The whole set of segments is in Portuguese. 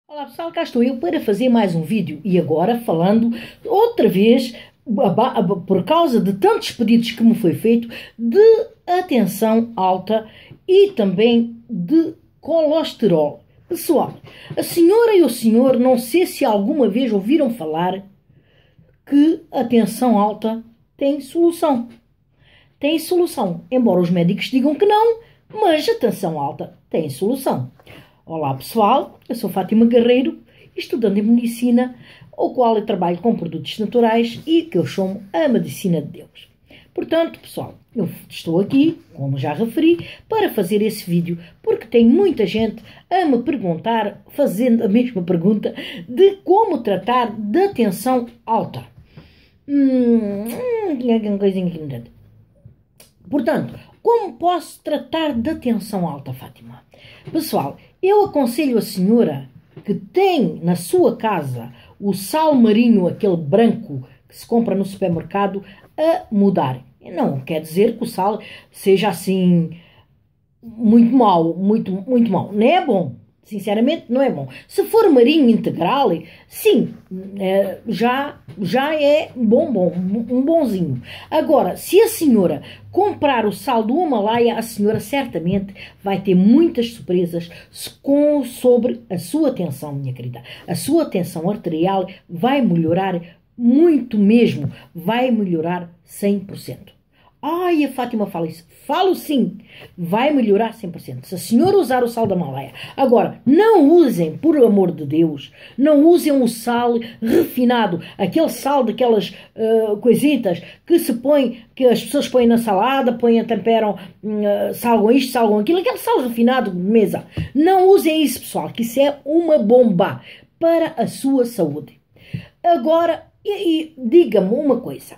Olá pessoal, cá estou eu para fazer mais um vídeo e agora falando outra vez, por causa de tantos pedidos que me foi feito, de atenção alta e também de colesterol. Pessoal, a senhora e o senhor, não sei se alguma vez ouviram falar que a tensão alta tem solução. Tem solução, embora os médicos digam que não, mas a tensão alta tem solução. Olá pessoal, eu sou Fátima Guerreiro, estudante em Medicina, o qual eu trabalho com produtos naturais e que eu chamo a Medicina de Deus. Portanto, pessoal, eu estou aqui, como já referi, para fazer esse vídeo, porque tem muita gente a me perguntar, fazendo a mesma pergunta, de como tratar da tensão alta. Uma coisinha aqui me dá. Portanto, como posso tratar da tensão alta, Fátima? Pessoal, eu aconselho a senhora que tem na sua casa o sal marinho, aquele branco que se compra no supermercado, a mudar. Não quer dizer que o sal seja assim muito mau, muito mau. Não é bom. Sinceramente, não é bom. Se for marinho integral, sim, já é um bonzinho. Agora, se a senhora comprar o sal do Himalaia, a senhora certamente vai ter muitas surpresas sobre a sua tensão, minha querida. A sua tensão arterial vai melhorar muito mesmo, vai melhorar 100%. Ai, a Fátima fala isso. Falo sim, vai melhorar 100%. Se a senhora usar o sal da Himalaia. Agora, não usem, por amor de Deus, não usem o sal refinado. Aquele sal daquelas coisitas que se põe, que as pessoas põem na salada, põem, temperam, salgam isto, salgam aquilo. Aquele sal refinado de mesa. Não usem isso, pessoal, que isso é uma bomba para a sua saúde. Agora, diga-me uma coisa.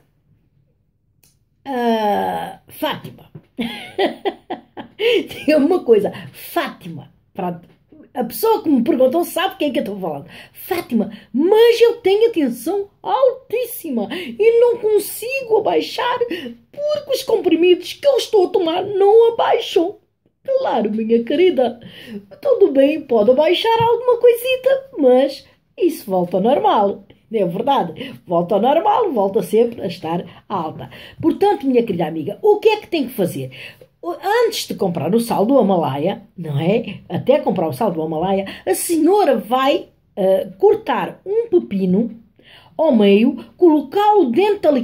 Fátima, tem uma coisa, Fátima, a pessoa que me perguntou sabe quem é que eu estou falando. Fátima, mas eu tenho a tensão altíssima e não consigo abaixar porque os comprimidos que eu estou a tomar não abaixam. Claro, minha querida, tudo bem, pode abaixar alguma coisita, mas isso volta ao normal. É verdade, volta ao normal, volta sempre a estar alta. Portanto, minha querida amiga, o que é que tem que fazer? Antes de comprar o sal do Himalaia, não é? Até comprar o sal do Himalaia, a senhora vai cortar um pepino ao meio, colocá-lo dentro da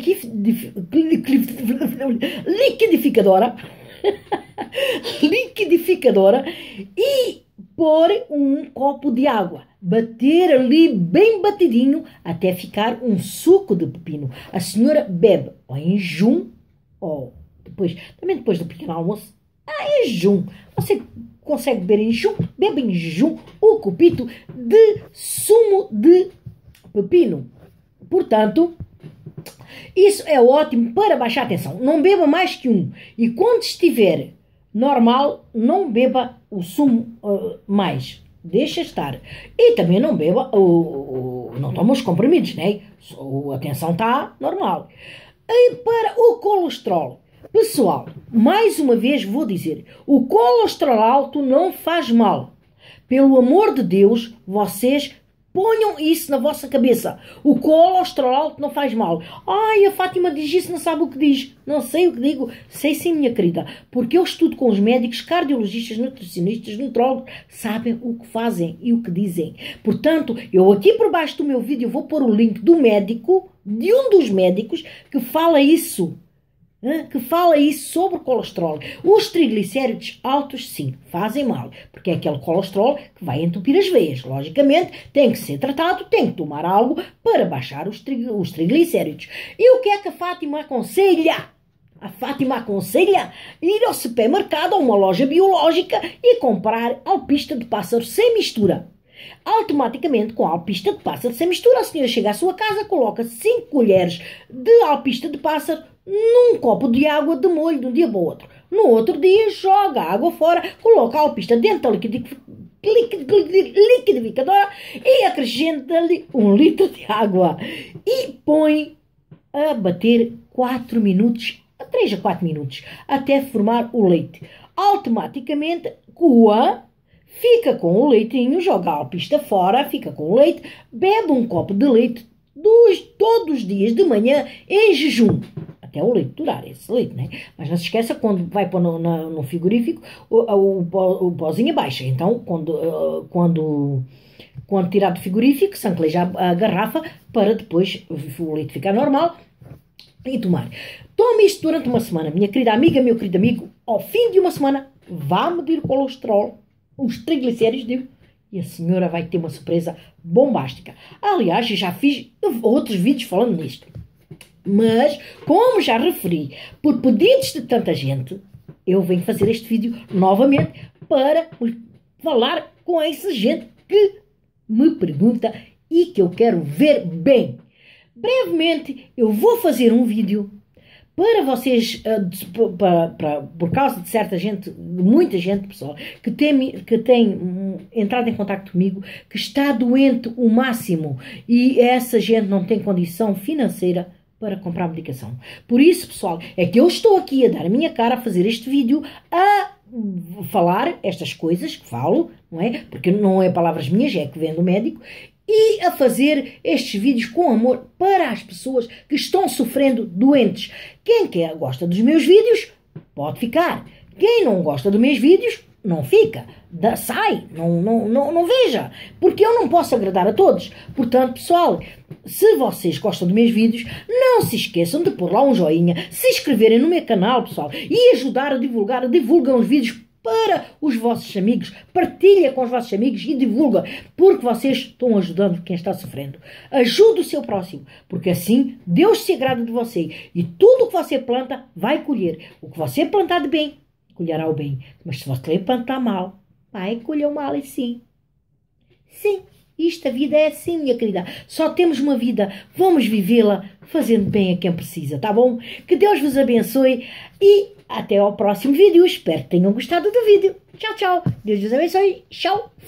liquidificadora, e pôr um copo de água. Bater ali bem batidinho até ficar um suco de pepino. A senhora bebe ou em jejum, ou também depois do pequeno almoço, em jejum. Você consegue beber em jejum, bebe em jejum o copito de sumo de pepino. Portanto, isso é ótimo para baixar a tensão. Não beba mais que um. E quando estiver normal, não beba o sumo mais. Deixa estar. E também não beba, não toma os comprimidos, né? A tensão está normal. E para o colesterol, pessoal, mais uma vez vou dizer, o colesterol alto não faz mal. Pelo amor de Deus, vocês ponham isso na vossa cabeça. O colesterol alto não faz mal. Ai, a Fátima diz isso, não sabe o que diz. Não sei o que digo. Sei sim, minha querida. Porque eu estudo com os médicos, cardiologistas, nutricionistas, nutrólogos. Sabem o que fazem e o que dizem. Portanto, eu aqui por baixo do meu vídeo vou pôr o link do médico, de um dos médicos, que fala isso. Sobre o colesterol. Os triglicéridos altos, sim, fazem mal, porque é aquele colesterol que vai entupir as veias. Logicamente, tem que ser tratado, tem que tomar algo para baixar os triglicéridos. E o que é que a Fátima aconselha? A Fátima aconselha ir ao supermercado, a uma loja biológica e comprar alpista de pássaro sem mistura. Automaticamente, com a alpista de pássaro sem mistura, a senhora chega à sua casa, coloca 5 colheres de alpista de pássaro num copo de água de molho de um dia para o outro. No outro dia, joga a água fora, coloca a alpista dentro da liquidificadora e acrescenta-lhe 1 litro de água. E põe a bater 4 minutos, 3 a 4 minutos, até formar o leite. Automaticamente coa, fica com o leitinho, joga a alpista fora, fica com o leite, bebe um copo de leite todos os dias de manhã em jejum. Até o leite durar, esse leite, né? Mas não se esqueça, quando vai pôr no frigorífico, o pozinho baixa. Então, quando tirar do frigorífico, sancleja a garrafa para depois o leite ficar normal e tomar. Tome isto durante uma semana, minha querida amiga, meu querido amigo. Ao fim de uma semana, vá medir o colesterol, os triglicéridos, digo, e a senhora vai ter uma surpresa bombástica. Aliás, eu já fiz outros vídeos falando nisto. Mas, como já referi, por pedidos de tanta gente, eu venho fazer este vídeo novamente para falar com essa gente que me pergunta e que eu quero ver bem. Brevemente, eu vou fazer um vídeo para vocês, por causa de certa gente, de muita gente, pessoal, que tem entrado em contato comigo, que está doente o máximo e essa gente não tem condição financeira para comprar medicação. Por isso, pessoal, é que eu estou aqui a dar a minha cara a fazer este vídeo, a falar estas coisas que falo, não é? Porque não é palavras minhas, é que vem do médico, e a fazer estes vídeos com amor para as pessoas que estão sofrendo doentes. Quem gosta dos meus vídeos, pode ficar. Quem não gosta dos meus vídeos, não fica. Sai, não veja. Porque eu não posso agradar a todos. Portanto, pessoal, se vocês gostam dos meus vídeos, não se esqueçam de pôr lá um joinha, se inscreverem no meu canal, pessoal, e ajudar a divulgar. Divulgam os vídeos para os vossos amigos, partilha com os vossos amigos e divulga, porque vocês estão ajudando quem está sofrendo. Ajude o seu próximo, porque assim Deus se agrada de você e tudo o que você planta vai colher. O que você plantar de bem, colherá o bem. Mas se você plantar mal, vai colher o mal e sim. Sim, a vida é assim, minha querida. Só temos uma vida, vamos vivê-la fazendo bem a quem precisa, tá bom? Que Deus vos abençoe e até ao próximo vídeo. Espero que tenham gostado do vídeo. Tchau, tchau. Deus vos abençoe. Tchau.